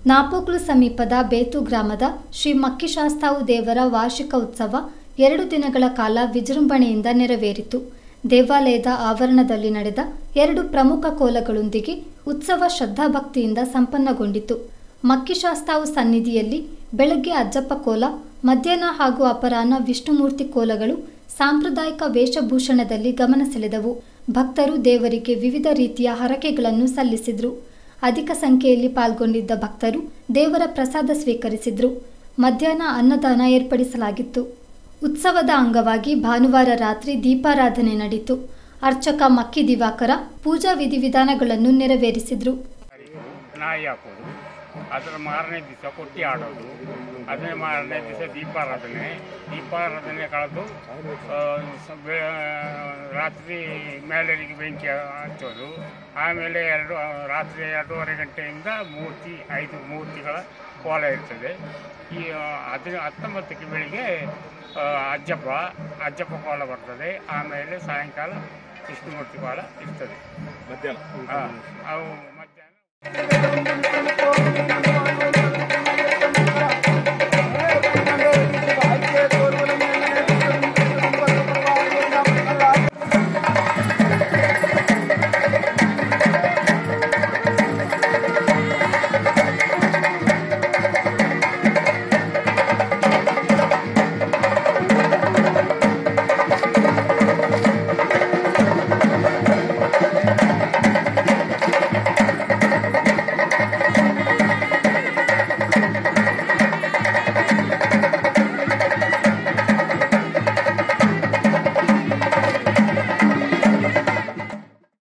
ನಾಪೋಕ್ಲು ಸಮೀಪದ ಬೇತು ಗ್ರಾಮದ ಶ್ರೀ ಮಕ್ಕಿಶಾಸ್ತಾವು ದೇವರ ವಾರ್ಷಿಕ ಉತ್ಸವ 2 ದಿನಗಳ ಕಾಲ ವಿಜೃಂಭಣೆಯಿಂದ ನೆರವೇರಿತು. ದೇವಾಲಯದ ಆವರಣದಲ್ಲಿ ನಡೆದ 2 ಪ್ರಮುಖ ಕೋಲಗಳೊಂದಿಗೆ ಉತ್ಸವ ಶ್ರದ್ಧಾಭಕ್ತಿಯಿಂದ ಸಂಪನ್ನಗೊಂಡಿತು. ಮಕ್ಕಿಶಾಸ್ತಾವು ಸನ್ನಿಧಿಯಲ್ಲಿ ಬೆಳಗ್ಗೆ ಅಜ್ಜಪ್ಪ ಕೋಲ, ಮಧ್ಯಾಹ್ನ ಹಾಗೂ ಅಪರಾಹ್ನ ವಿಷ್ಣುಮೂರ್ತಿ ಕೋಲಗಳು ಸಾಂಪ್ರದಾಯಿಕ ವೇಷಭೂಷಣದಲ್ಲಿ ಗಮನ ಸೆಳೆದವು. ಭಕ್ತರು ದೇವರಿಗೆ ವಿವಿಧ ರೀತಿಯ ಹರಕೆಗಳನ್ನು ಸಲ್ಲಿಸಿದರು. ಅಧಿಕ ಸಂಖ್ಯೆಯಲ್ಲಿ ಪಾಲ್ಗೊಂಡಿದ್ದ ಭಕ್ತರು ದೇವರ ಪ್ರಸಾದ ಸ್ವೀಕರಿಸಿದರು. ಮಧ್ಯಾಹ್ನ ಅನ್ನದಾನ ಏರ್ಪಡಿಸಲಾಗಿತ್ತು. ಉತ್ಸವದ ಅಂಗವಾಗಿ ಭಾನುವಾರ ರಾತ್ರಿ ದೀಪಾರಾಧನೆ ನಡೆಯಿತು. ಅರ್ಚಕ ಮಕ್ಕಿ ದಿವಾಕರ ಪೂಜಾ ವಿಧಿವಿಧಾನಗಳನ್ನು ನೆರವೇರಿಸಿದರು. ಅದರ ಮಾರನೇ ದಿವಸ ಕೊಟ್ಟಿ ಆಡೋದು, ಅದನ್ನೇ ಮಾರನೇ ದಿವಸ ದೀಪಾರಾಧನೆ ಕಳೆದು ರಾತ್ರಿ ಮೇಲರಿಗೆ ಬೆಂಕಿ ಹಚ್ಚೋದು. ಆಮೇಲೆ ರಾತ್ರಿ 2:30 ಗಂಟೆಯಿಂದ 5 ಮೂರ್ತಿಗಳ ಕೋಲ ಇರ್ತದೆ. ಈ 19ಕ್ಕೆ ಬೆಳಿಗ್ಗೆ ಅಜ್ಜಪ್ಪ ಕೋಲ ಬರ್ತದೆ. ಆಮೇಲೆ ಸಾಯಂಕಾಲ ವಿಷ್ಣುಮೂರ್ತಿ ಕೋಲ ಇರ್ತದೆ. ಅವು ಮಧ್ಯಾಹ್ನ